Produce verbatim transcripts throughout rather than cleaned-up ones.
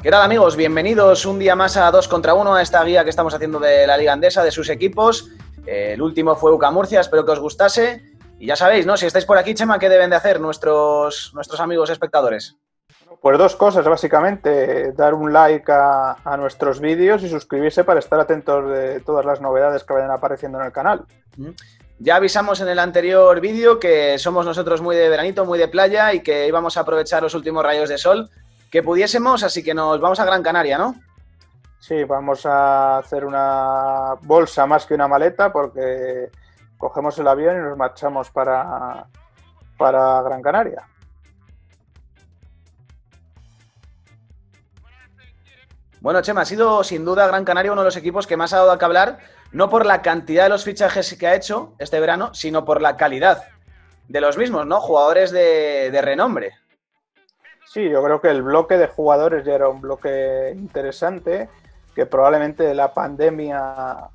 ¿Qué tal, amigos? Bienvenidos un día más a dos contra uno, a esta guía que estamos haciendo de la Liga Endesa, de sus equipos. Eh, el último fue U C A Murcia, espero que os gustase. Y ya sabéis, ¿no? Si estáis por aquí, Chema, ¿qué deben de hacer nuestros, nuestros amigos espectadores? Pues dos cosas, básicamente. Dar un like a, a nuestros vídeos y suscribirse para estar atentos de todas las novedades que vayan apareciendo en el canal. Ya avisamos en el anterior vídeo que somos nosotros muy de veranito, muy de playa y que íbamos a aprovechar los últimos rayos de sol que pudiésemos, así que nos vamos a Gran Canaria, ¿no? Sí, vamos a hacer una bolsa más que una maleta porque cogemos el avión y nos marchamos para, para Gran Canaria. Bueno, Chema, ha sido sin duda Gran Canaria uno de los equipos que más ha dado a que hablar, no por la cantidad de los fichajes que ha hecho este verano, sino por la calidad de los mismos, ¿no? Jugadores de, de renombre. Sí, yo creo que el bloque de jugadores ya era un bloque interesante, que probablemente la pandemia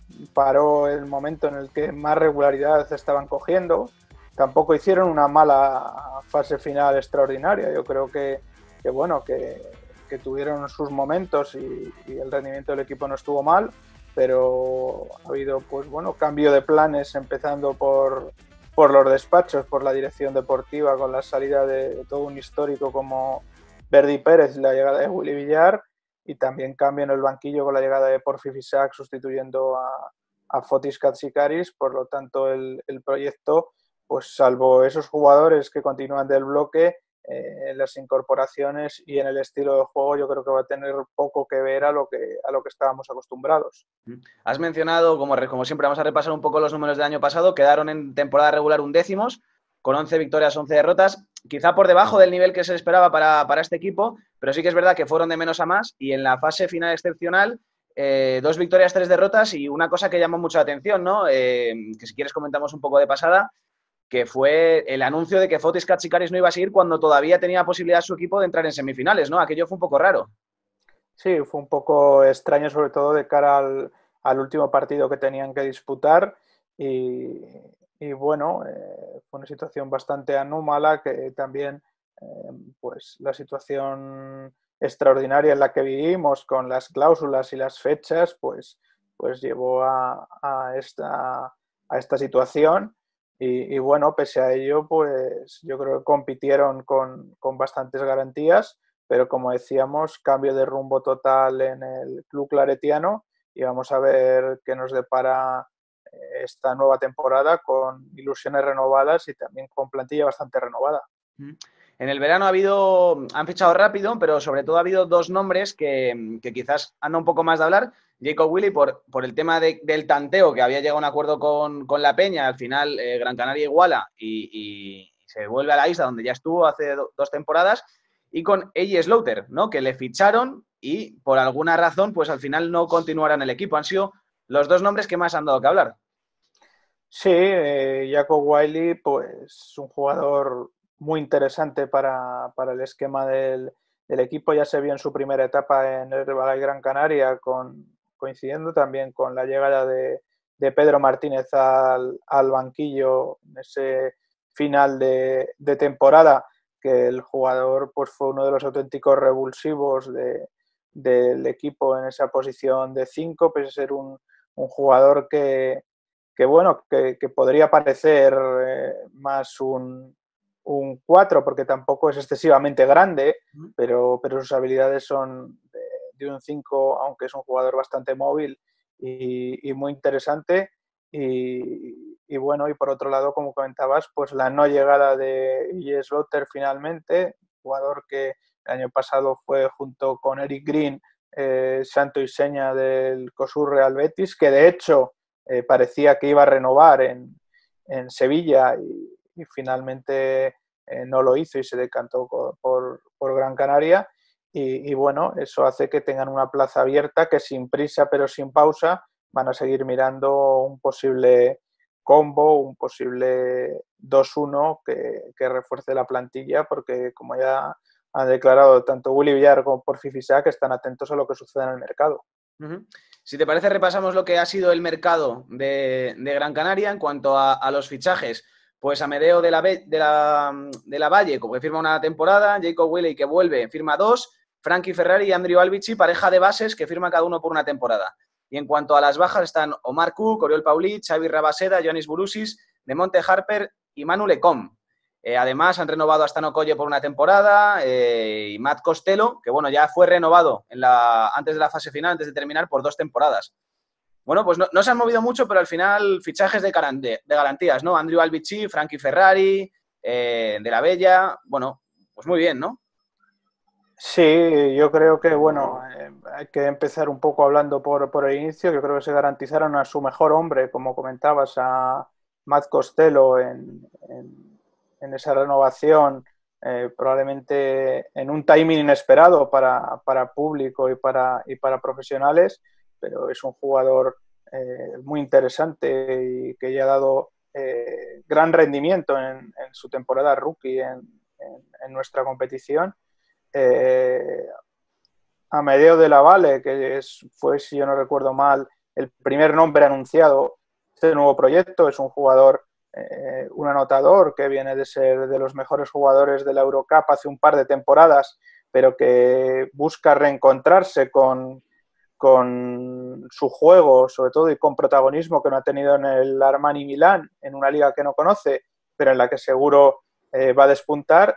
paró el momento en el que más regularidad estaban cogiendo. Tampoco hicieron una mala fase final extraordinaria. Yo creo que, que bueno, que, que tuvieron sus momentos y, y el rendimiento del equipo no estuvo mal, pero ha habido, pues bueno, cambio de planes empezando por... por los despachos, por la dirección deportiva, con la salida de todo un histórico como Verdi Pérez y la llegada de Willy Villar, y también cambio en el banquillo con la llegada de Porfi Fisac sustituyendo a, a Fotis Katsikaris. Por lo tanto, el, el proyecto, pues salvo esos jugadores que continúan del bloque, eh, las incorporaciones y en el estilo de juego, yo creo que va a tener poco que ver a lo que, a lo que estábamos acostumbrados. Has mencionado, como, como siempre, vamos a repasar un poco los números del año pasado. Quedaron en temporada regular undécimos, con once victorias, once derrotas, quizá por debajo del nivel que se esperaba para, para este equipo, pero sí que es verdad que fueron de menos a más y en la fase final excepcional, eh, dos victorias, tres derrotas y una cosa que llamó mucho la atención, ¿no? Eh, que si quieres comentamos un poco de pasada, que fue el anuncio de que Fotis Katsikaris no iba a seguir cuando todavía tenía posibilidad su equipo de entrar en semifinales, ¿no? Aquello fue un poco raro. Sí, fue un poco extraño, sobre todo de cara al, al último partido que tenían que disputar y, y bueno, eh, fue una situación bastante anómala que también, eh, pues la situación extraordinaria en la que vivimos con las cláusulas y las fechas, pues, pues llevó a, a, esta, a esta situación y, y bueno, pese a ello, pues yo creo que compitieron con, con bastantes garantías. Pero como decíamos, cambio de rumbo total en el club claretiano y vamos a ver qué nos depara esta nueva temporada con ilusiones renovadas y también con plantilla bastante renovada. En el verano ha habido, han fichado rápido, pero sobre todo ha habido dos nombres que, que quizás han dado un poco más de hablar. Jacob Willy por, por el tema de, del tanteo, que había llegado a un acuerdo con, con la Peña, al final eh, Gran Canaria iguala y, y se vuelve a la isla donde ya estuvo hace do, dos temporadas. Y con A J Slaughter, ¿no? Que le ficharon y por alguna razón, pues al final no continuarán el equipo. Han sido los dos nombres que más han dado que hablar. Sí, eh, Jacob Wiley, pues un jugador muy interesante para, para el esquema del, del equipo. Ya se vio en su primera etapa en el Herbalife Gran Canaria, con, coincidiendo también con la llegada de, de Pedro Martínez al, al banquillo en ese final de, de temporada, que el jugador pues fue uno de los auténticos revulsivos de, del equipo en esa posición de cinco, pese a ser un, un jugador que, que bueno, que, que podría parecer eh, más un, un cuatro, porque tampoco es excesivamente grande, pero, pero sus habilidades son de, de un cinco, aunque es un jugador bastante móvil y, y muy interesante. Y, y bueno, y por otro lado, como comentabas, pues la no llegada de J. Slaughter finalmente, jugador que el año pasado fue junto con Eric Green, eh, santo y seña del COSUR Real Betis, que de hecho eh, parecía que iba a renovar en, en Sevilla y, y finalmente eh, no lo hizo y se decantó por, por, por Gran Canaria. Y, y bueno, eso hace que tengan una plaza abierta que sin prisa pero sin pausa van a seguir mirando un posible combo, un posible dos uno que, que refuerce la plantilla, porque como ya han declarado tanto Willy Villar como Porfi Fisac, están atentos a lo que sucede en el mercado. Uh-huh. Si te parece, repasamos lo que ha sido el mercado de, de Gran Canaria en cuanto a, a los fichajes. Pues Amedeo de la, de, la, de la Valle, como que firma una temporada, Jacob Willy que vuelve, firma dos, Frankie Ferrari y Andrew Albici, pareja de bases que firma cada uno por una temporada. Y en cuanto a las bajas están Omar Cook, Oriol Paulí, Xavi Rabaseda, Jonis Bourousis, Demonte Harper y Manu Lecom. Eh, además, han renovado a Stan Okoye por una temporada eh, y Matt Costello, que bueno, ya fue renovado en la, antes de la fase final, antes de terminar, por dos temporadas. Bueno, pues no, no se han movido mucho, pero al final fichajes de, garante, de garantías, ¿no? Andrew Albici, Frankie Ferrari, eh, De La Bella, bueno, pues muy bien, ¿no? Sí, yo creo que, bueno, eh, hay que empezar un poco hablando por, por el inicio. Yo creo que se garantizaron a su mejor hombre, como comentabas, a Matt Costello en, en, en esa renovación, eh, probablemente en un timing inesperado para, para público y para, y para profesionales, pero es un jugador eh, muy interesante y que ya ha dado eh, gran rendimiento en, en su temporada rookie en, en, en nuestra competición. Eh, Amedeo de la Valle, que es, fue, si yo no recuerdo mal, el primer nombre anunciado de este nuevo proyecto. Es un jugador, eh, un anotador que viene de ser de los mejores jugadores de la Eurocup hace un par de temporadas, pero que busca reencontrarse con, con su juego, sobre todo, y con protagonismo que no ha tenido en el Armani Milán, en una liga que no conoce, pero en la que seguro eh, va a despuntar.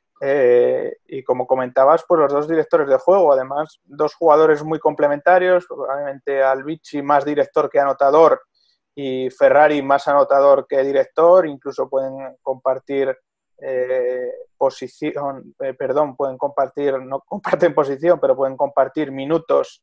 Eh, y como comentabas, pues los dos directores de juego, además, dos jugadores muy complementarios, probablemente Albici más director que anotador y Ferrari más anotador que director, incluso pueden compartir eh, posición, eh, perdón, pueden compartir, no comparten posición, pero pueden compartir minutos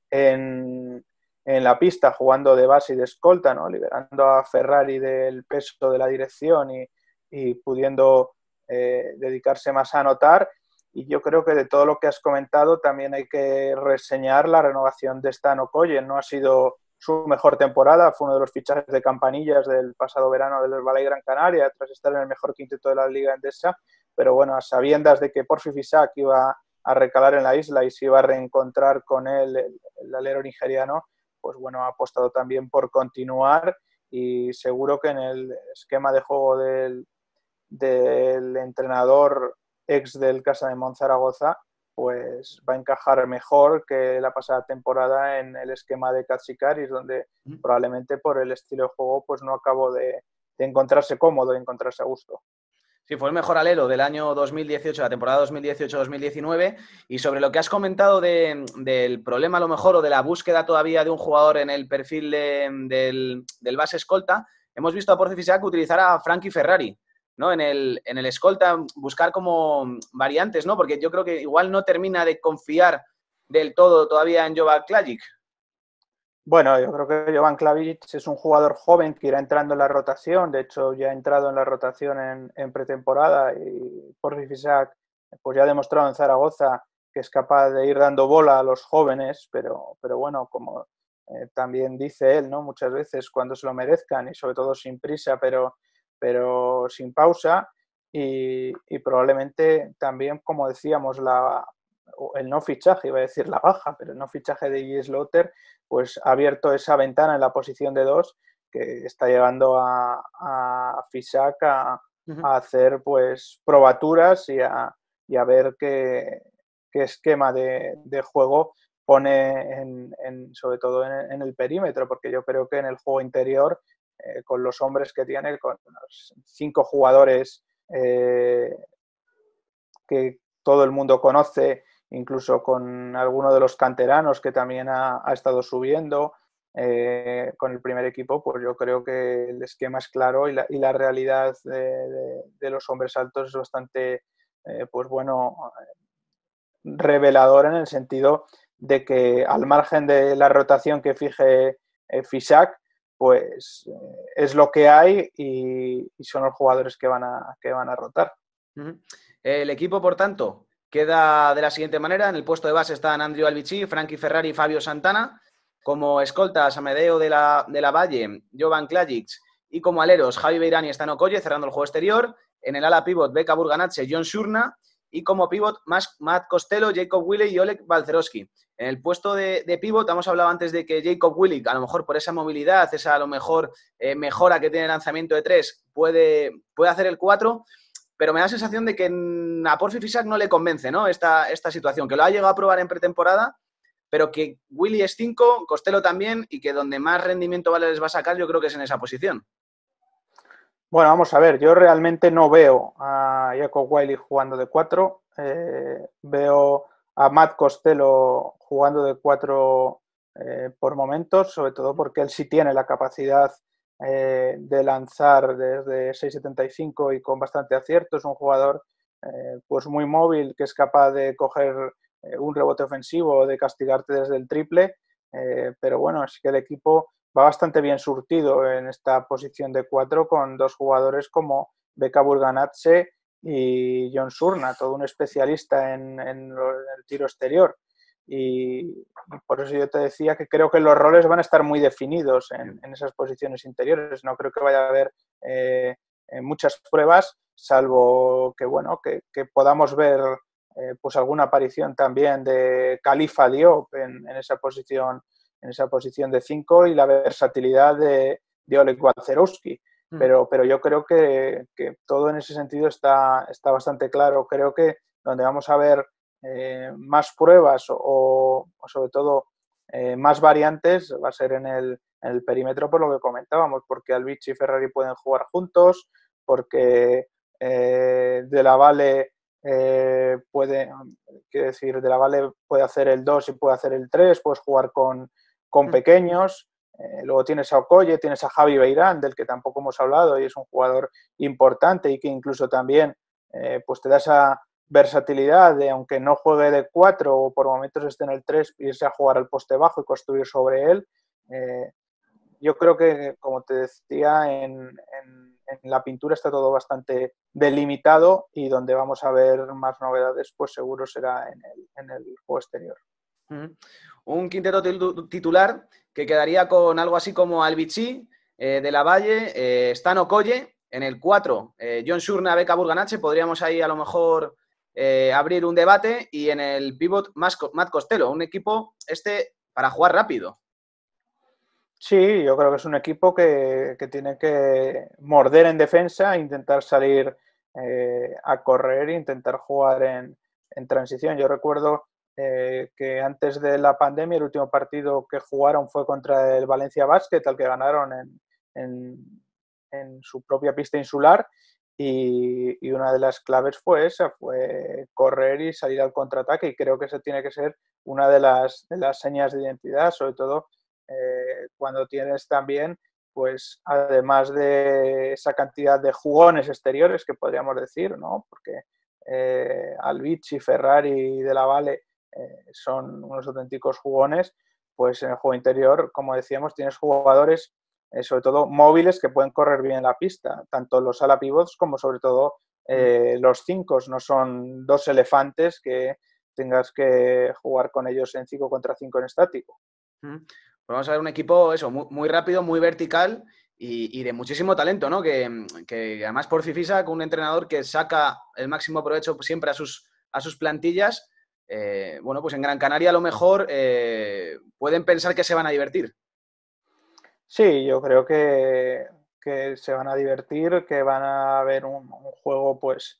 en, en la pista jugando de base y de escolta, ¿no? Liberando a Ferrari del peso de la dirección y, y pudiendo Eh, dedicarse más a anotar. Y yo creo que de todo lo que has comentado también hay que reseñar la renovación de Stan Okoye. No ha sido su mejor temporada, fue uno de los fichajes de campanillas del pasado verano del Herbalife Gran Canaria, tras estar en el mejor quinteto de la Liga Endesa, pero bueno, a sabiendas de que Porfi Fisac iba a recalar en la isla y se iba a reencontrar con él, el, el alero nigeriano, pues bueno, ha apostado también por continuar, y seguro que en el esquema de juego del del entrenador ex del Casa de Monzaragoza, pues va a encajar mejor que la pasada temporada en el esquema de Katsikaris, donde mm. probablemente por el estilo de juego pues no acabó de, de encontrarse cómodo, de encontrarse a gusto. Sí, fue el mejor alero del año dos mil dieciocho, la temporada dos mil dieciocho dos mil diecinueve. Y sobre lo que has comentado de, del problema a lo mejor o de la búsqueda todavía de un jugador en el perfil de, del, del base escolta, hemos visto a Porfi Fisac utilizar a Frankie Ferrari, ¿no? En el, en el escolta, buscar como variantes, ¿no? Porque yo creo que igual no termina de confiar del todo todavía en Jovan Klajic. Bueno, yo creo que Jovan Klajic es un jugador joven que irá entrando en la rotación. De hecho, ya ha entrado en la rotación en, en pretemporada, y Porfi Fisac pues ya ha demostrado en Zaragoza que es capaz de ir dando bola a los jóvenes, pero, pero bueno, como eh, también dice él, ¿no? Muchas veces cuando se lo merezcan y sobre todo sin prisa, pero pero sin pausa, y, y probablemente también, como decíamos, la, el no fichaje, iba a decir la baja, pero el no fichaje de J. Slaughter, pues ha abierto esa ventana en la posición de dos que está llegando a, a Fisac a, uh-huh. a hacer pues probaturas y a, y a ver qué, qué esquema de, de juego pone en, en, sobre todo en, en el perímetro, porque yo creo que en el juego interior, Eh, con los hombres que tiene, con los cinco jugadores eh, que todo el mundo conoce, incluso con alguno de los canteranos que también ha, ha estado subiendo eh, con el primer equipo, pues yo creo que el esquema es claro y la, y la realidad de, de, de los hombres altos es bastante, eh, pues bueno, revelador, en el sentido de que al margen de la rotación que fije eh, Fisac, pues eh, es lo que hay, y, y son los jugadores que van a, que van a rotar. Uh-huh. El equipo, por tanto, queda de la siguiente manera. En el puesto de base están Andrew Albici, Frankie Ferrari y Fabio Santana. Como escoltas, Amedeo de la, de la Valle, Jovan Klajic, y como aleros, Javi Beirán y Stan Okoye, cerrando el juego exterior. En el ala pivot, Beka Burganatze, John Shurna. Y como pivot, Matt Costello, Jacob Willey y Oleg Balcerowski. En el puesto de, de pivot, hemos hablado antes de que Jacob Willey, a lo mejor por esa movilidad, esa a lo mejor eh, mejora que tiene el lanzamiento de tres, puede, puede hacer el cuatro. pero me da la sensación de que a Porfi Fisac no le convence, ¿no? Esta, esta situación, que lo ha llegado a probar en pretemporada, pero que Willy es cinco, Costello también, y que donde más rendimiento vale les va a sacar yo creo que es en esa posición. Bueno, vamos a ver, yo realmente no veo a Jacob Wiley jugando de cuatro, eh, veo a Matt Costello jugando de cuatro eh, por momentos, sobre todo porque él sí tiene la capacidad eh, de lanzar desde seis setenta y cinco y con bastante acierto, es un jugador eh, pues muy móvil que es capaz de coger eh, un rebote ofensivo o de castigarte desde el triple, eh, pero bueno, es que el equipo va bastante bien surtido en esta posición de cuatro con dos jugadores como Beka Burganatze y John Surna, todo un especialista en, en, lo, en el tiro exterior. Y, y por eso yo te decía que creo que los roles van a estar muy definidos en, en esas posiciones interiores. No creo que vaya a haber eh, muchas pruebas, salvo que, bueno, que, que podamos ver eh, pues alguna aparición también de Khalifa Diop en, en esa posición en esa posición de cinco y la versatilidad de, de Oleg Walcerowski. Mm. Pero, pero yo creo que, que todo en ese sentido está, está bastante claro. Creo que donde vamos a ver eh, más pruebas o, o sobre todo eh, más variantes va a ser en el, en el perímetro por lo que comentábamos, porque Albici y Ferrari pueden jugar juntos, porque eh, De la Valle eh, puede, quiero decir, De la Valle puede hacer el dos y puede hacer el tres, puedes jugar con con pequeños, eh, luego tienes a Okoye, tienes a Javi Beirán, del que tampoco hemos hablado y es un jugador importante y que incluso también eh, pues te da esa versatilidad de, aunque no juegue de cuatro o por momentos esté en el tres, irse a jugar al poste bajo y construir sobre él. Eh, yo creo que, como te decía, en, en, en la pintura está todo bastante delimitado y donde vamos a ver más novedades, pues seguro será en el, en el juego exterior. Uh-huh. Un quinteto titular que quedaría con algo así como Albici, eh, De la Valle, eh, Stan Okoye, en el cuatro, eh, John Surna, Beka Burganatze, podríamos ahí a lo mejor eh, abrir un debate, y en el pivot Matt Costello, un equipo este para jugar rápido. Sí, yo creo que es un equipo que, que tiene que morder en defensa, intentar salir eh, a correr e intentar jugar en, en transición. Yo recuerdo Eh, que antes de la pandemia el último partido que jugaron fue contra el Valencia Basket, al que ganaron en, en, en su propia pista insular, y, y, una de las claves fue esa, fue correr y salir al contraataque, y creo que esa tiene que ser una de las, de las señas de identidad, sobre todo eh, cuando tienes también, pues además de esa cantidad de jugones exteriores que podríamos decir, ¿no? Porque eh, Albici, Ferrari y De la Valle Eh, son unos auténticos jugones, pues en el juego interior, como decíamos, tienes jugadores eh, sobre todo móviles que pueden correr bien la pista, tanto los ala pivots como sobre todo eh, los cinco, no son dos elefantes que tengas que jugar con ellos en cinco contra cinco en estático. Pues vamos a ver un equipo eso, muy, muy rápido, muy vertical y, y de muchísimo talento, ¿no? Que, que además Porfi Fisac, un entrenador que saca el máximo provecho siempre a sus, a sus plantillas. Eh, bueno, pues en Gran Canaria a lo mejor eh, pueden pensar que se van a divertir. Sí, yo creo que, que se van a divertir, que van a ver un, un juego pues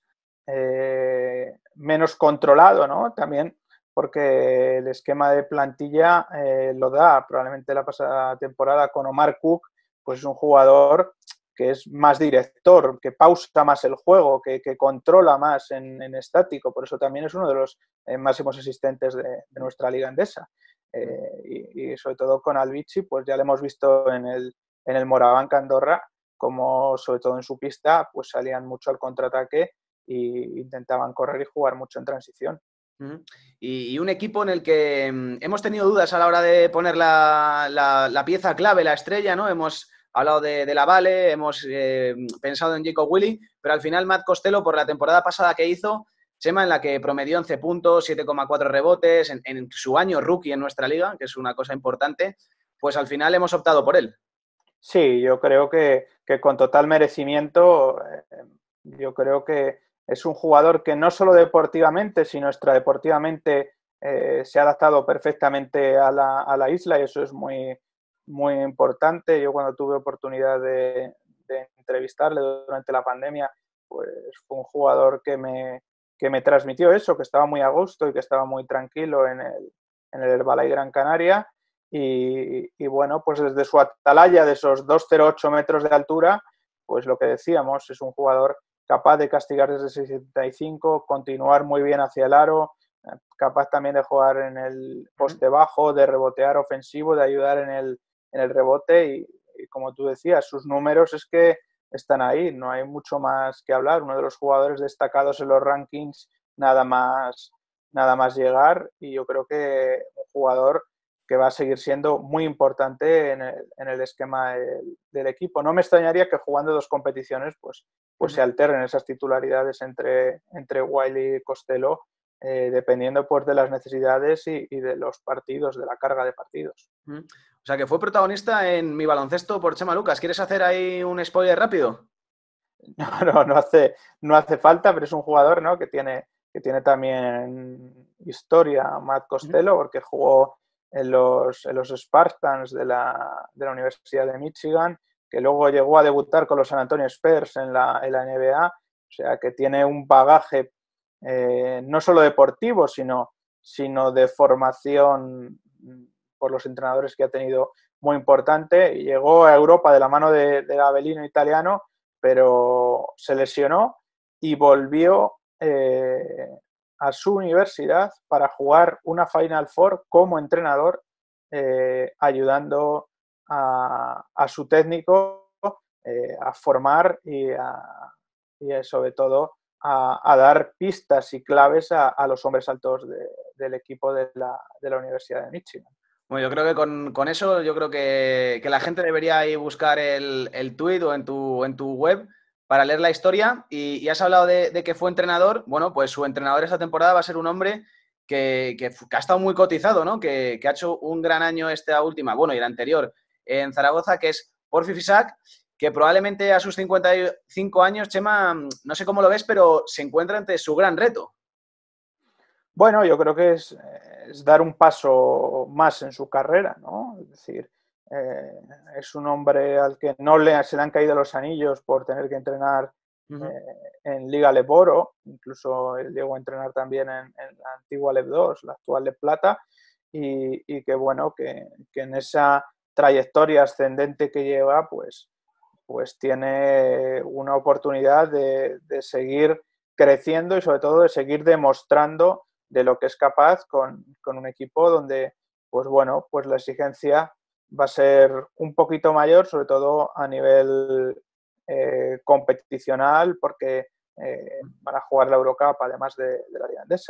eh, menos controlado, ¿no? También porque el esquema de plantilla eh, lo da. Probablemente la pasada temporada con Omar Cook, pues es un jugador que es más director, que pausa más el juego, que, que controla más en, en estático. Por eso también es uno de los eh, máximos asistentes de, de nuestra liga endesa. Eh, y, y sobre todo con Albici, pues ya lo hemos visto en el, en el Morabanc Andorra, como sobre todo en su pista, pues salían mucho al contraataque e intentaban correr y jugar mucho en transición. Uh-huh. Y, y un equipo en el que um, hemos tenido dudas a la hora de poner la, la, la pieza clave, la estrella, ¿no? Hemos hablado de, de la Valle, hemos eh, pensado en Jacob Willy, pero al final Matt Costello, por la temporada pasada que hizo, Chema, en la que promedió once puntos, siete coma cuatro rebotes, en, en su año rookie en nuestra liga, que es una cosa importante, pues al final hemos optado por él. Sí, yo creo que, que con total merecimiento, eh, yo creo que es un jugador que no solo deportivamente, sino extradeportivamente eh, se ha adaptado perfectamente a la, a la isla, y eso es muy, muy importante. Yo cuando tuve oportunidad de, de entrevistarle durante la pandemia, pues fue un jugador que me, que me transmitió eso, que estaba muy a gusto y que estaba muy tranquilo en el, en el Herbalife Gran Canaria. Y, y bueno, pues desde su atalaya de esos doscientos ocho metros de altura, pues lo que decíamos, es un jugador capaz de castigar desde setenta y cinco, continuar muy bien hacia el aro, capaz también de jugar en el poste bajo, de rebotear ofensivo, de ayudar en el, en el rebote y, y como tú decías, sus números es que están ahí, no hay mucho más que hablar, uno de los jugadores destacados en los rankings nada más, nada más llegar y yo creo que un jugador que va a seguir siendo muy importante en el, en el esquema del, del equipo. No me extrañaría que jugando dos competiciones pues, pues se alternen esas titularidades entre, entre Wiley y Costello, eh, dependiendo pues, de las necesidades y, y de los partidos, de la carga de partidos. O sea, que fue protagonista en Mi Baloncesto por Chema Lucas. ¿Quieres hacer ahí un spoiler rápido? No, no, no hace, no hace falta, pero es un jugador, ¿no?, que tiene, que tiene también historia, Matt Costello, porque jugó en los, en los Spartans de la, de la Universidad de Michigan, que luego llegó a debutar con los San Antonio Spurs en la, en la N B A, o sea que tiene un bagaje eh, no solo deportivo, sino, sino de formación por los entrenadores que ha tenido muy importante, y llegó a Europa de la mano de, de Avellino italiano, pero se lesionó y volvió eh, a su universidad para jugar una Final Four como entrenador, eh, ayudando a, a su técnico eh, a formar y, a, y a, sobre todo a, a dar pistas y claves a, a los hombres altos de, del equipo de la, de la Universidad de Michigan. Bueno, yo creo que con, con eso, yo creo que, que la gente debería ir buscar el, el tuit o en tu, en tu web para leer la historia. Y, y has hablado de, de que fue entrenador. Bueno, pues su entrenador esta temporada va a ser un hombre que, que, que ha estado muy cotizado, ¿no? Que, que ha hecho un gran año esta última, bueno, y la anterior en Zaragoza, que es Porfi Fisac, que probablemente a sus cincuenta y cinco años, Chema, no sé cómo lo ves, pero se encuentra ante su gran reto. Bueno, yo creo que es, es dar un paso más en su carrera, ¿no? Es decir, eh, es un hombre al que no le, se le han caído los anillos por tener que entrenar uh-huh. eh, en Liga Leboro, incluso él llegó a entrenar también en, en la antigua Leb dos, la actual Leb Plata, y, y que bueno, que, que en esa trayectoria ascendente que lleva, pues, pues tiene una oportunidad de, de seguir creciendo y sobre todo de seguir demostrando de lo que es capaz con, con un equipo donde, pues bueno, pues la exigencia va a ser un poquito mayor, sobre todo a nivel eh, competicional, porque eh, van a jugar la Eurocup además de, de la Liga Endesa.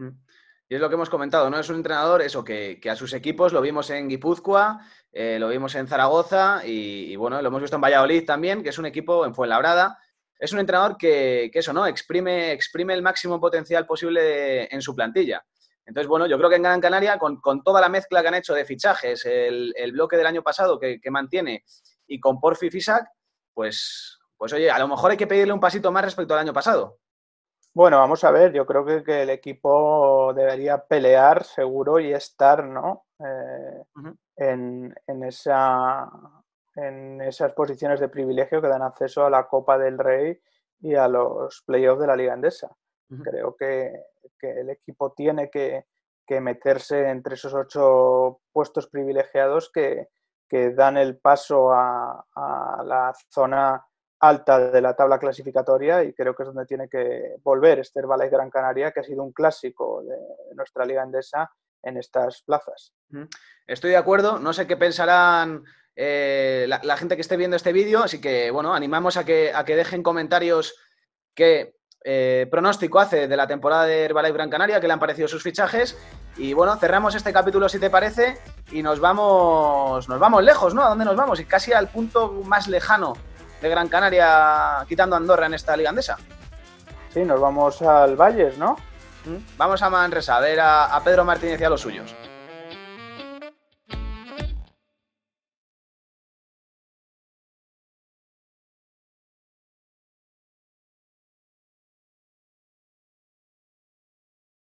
Y es lo que hemos comentado, ¿no? Es un entrenador, eso, que, que a sus equipos lo vimos en Guipúzcoa, eh, lo vimos en Zaragoza y, y, bueno, lo hemos visto en Valladolid también, que es un equipo en Fuenlabrada. Es un entrenador que, que eso, ¿no? Exprime, exprime el máximo potencial posible de, en su plantilla. Entonces, bueno, yo creo que en Gran Canaria, con, con toda la mezcla que han hecho de fichajes, el, el bloque del año pasado que, que mantiene y con Porfi Fisac, pues, pues, oye, a lo mejor hay que pedirle un pasito más respecto al año pasado. Bueno, vamos a ver, yo creo que, que el equipo debería pelear seguro y estar, ¿no? Eh, uh-huh. en, en esa... en esas posiciones de privilegio que dan acceso a la Copa del Rey y a los playoffs de la Liga Endesa. Uh-huh. Creo que, que el equipo tiene que, que meterse entre esos ocho puestos privilegiados que, que dan el paso a, a la zona alta de la tabla clasificatoria, y creo que es donde tiene que volver este Herbalife Gran Canaria, que ha sido un clásico de nuestra Liga Endesa en estas plazas. Uh-huh. Estoy de acuerdo, no sé qué pensarán Eh, la, la gente que esté viendo este vídeo, así que, bueno, animamos a que, a que dejen comentarios qué eh, pronóstico hace de la temporada de Herbalife Gran Canaria, qué le han parecido sus fichajes, y bueno, cerramos este capítulo si te parece y nos vamos, nos vamos lejos, ¿no? ¿A dónde nos vamos? Y casi al punto más lejano de Gran Canaria, quitando Andorra en esta Liga Endesa. Sí, nos vamos al Valles, ¿no? Vamos a Manresa a ver a, a Pedro Martínez y a los suyos.